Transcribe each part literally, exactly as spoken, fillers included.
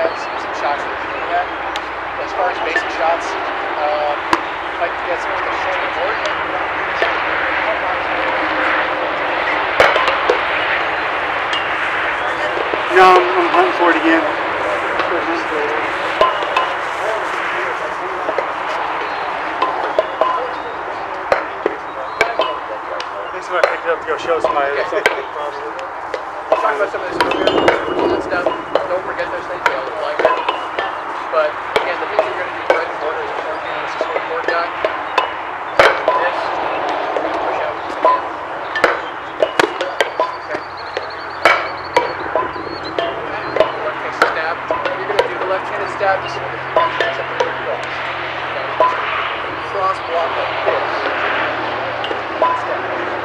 had some, some shots that were doing that. But as far as basic shots, um, I'd like to get some of the shoulder board. No, I'm, I'm hunting for it again. This is what I picked it up to go show somebody or something. We'll talk about some of this earlier. That stuff. Don't forget those things. They all look like that. But again, the things you're going to do right in order is important. This is what board guy. This. Push out again. Okay. One takes a stab. You're going to do the left-handed stab. This is what the key is. Except for the cross. Okay. Cross block like this. Step.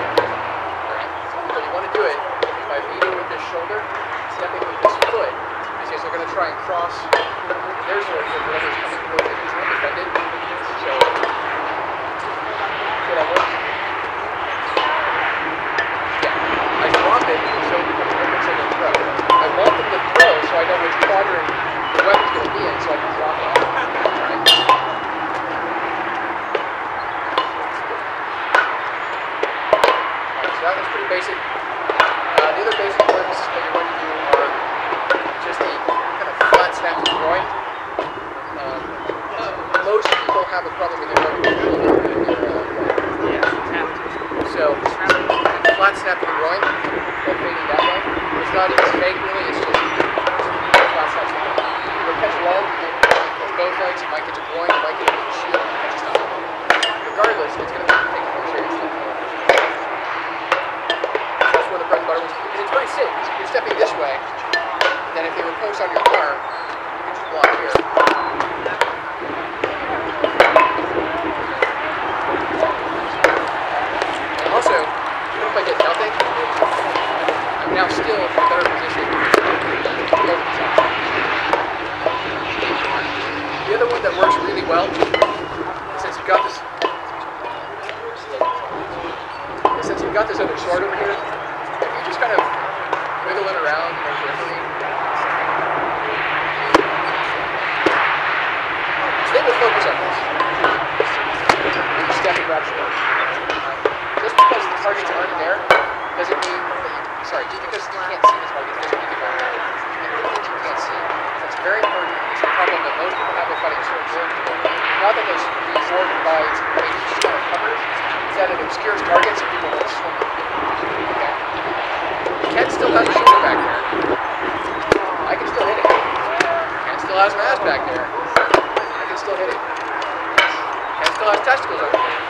So you want to do it by leading with this shoulder, stepping with this foot, because they're going to try and cross their sword with whatever's coming towards it. It's undefended. So, see that works? Yeah. I drop it so it becomes open so they throw. I want them to throw so I know which quadrant the weapon's going to be in so I can drop it off. Right? Alright, so that was pretty basic. Uh, the other basic ones that you're going to do are just the kind of flat snap to the groin. Um, most people have a problem with their shoulder. So, flat snap to the groin, while fading that way. It's not even fake really, it's just flat snap to the groin. You'll catch a leg, catch both legs, you might catch a groin, you might get a shield, you might catch a stomach. Regardless, it's going to make you take more serious than where the bread and butter was, because it's very safe. You're stepping this way, and then if they were post on your car, you can just block here. And also, even if I get nothing, I'm now still in a better position to go for the shot. The other one that works really well, since you've got this, since you've got this other sword over here, just kind of wiggle it around in your periphery. Stay with focus on this. When you step and grab short. Just because the targets aren't there doesn't mean that you, sorry, just because you can't see the targets doesn't mean they're not there. You can't see. That's very important. It's a problem that most people have with fighting sword board. Not that those board provides a huge amount of cover, it's that it obscures targets and people won't swim. Okay? Ken still has a shoulder back there. I can still hit it. Ken still has an ass back there. I can still hit it. Ken still has testicles over there.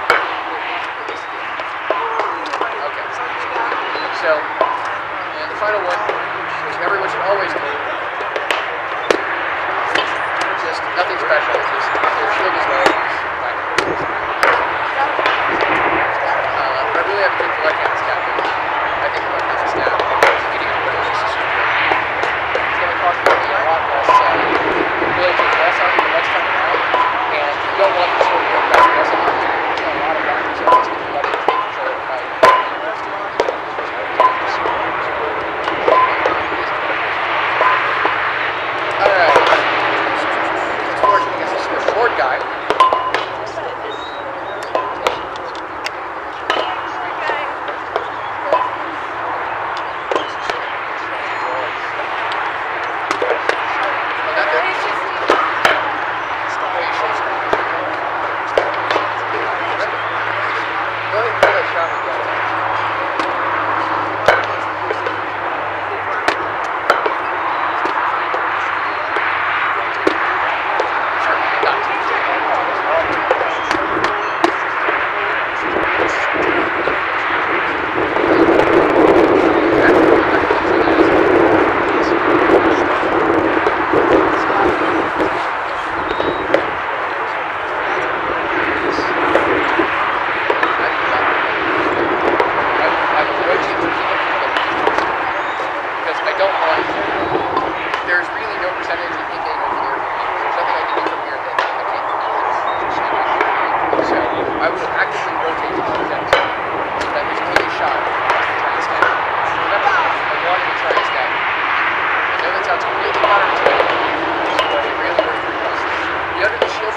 Okay. So, and the final one, which everyone should always do, just nothing special. Just their shield is low. Uh, I really have to take the left-hand stab. I think the left-hand stab is getting up there. It's going to cost me a lot less. Uh, really take less out of the next time around. And you don't want the sword to go back less out. There's a lot of damage. So it's going to let it take control of the fight. Alright. Fortunately, it's a sword.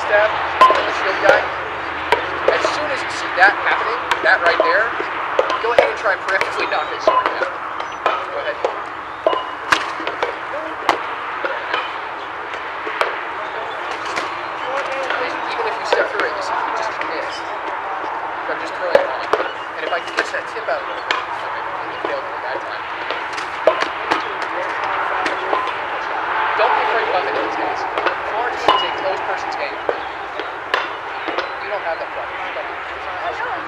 stab, the shield guy. As soon as you see that happening, that right there, go ahead and try and preemptively knock his sword down. Go ahead. Even if you step through it, you see you just miss. I'm just throwing it on. And if I can catch that tip out a little bit, okay, I failed it that time. Don't be afraid to bump into these guys. Florence is a closed person's game. You don't have that problem.